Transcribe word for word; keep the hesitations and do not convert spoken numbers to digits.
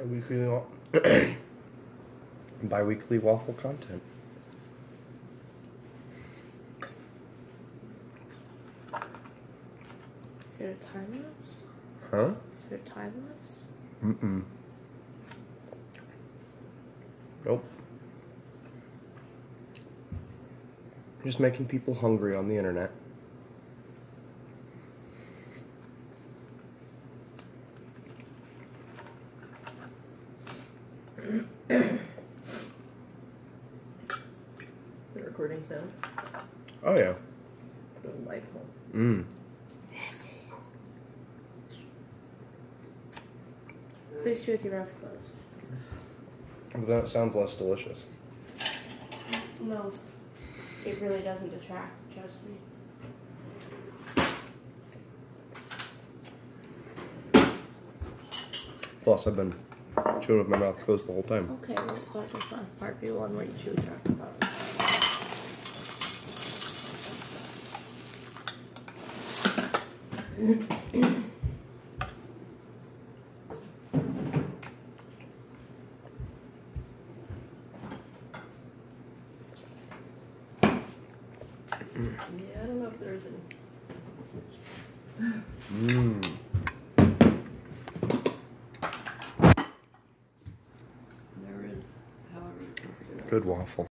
Bi-weekly, wa- bi-weekly waffle content. Is there a time lapse? Huh? Is there a time lapse? Mm-mm. Nope. Just making people hungry on the internet. Is it recording sound? Oh yeah. Delightful. Mmm. Please chew with your mouth closed. But that sounds less delicious. No. It really doesn't detract, trust me. Plus, I've been chewing with my mouth closed the whole time. Okay, well, let this last part be one where you chew with your mouth closed. Yeah, I don't know if there's any. Mmm. There is, however, it's Good waffle.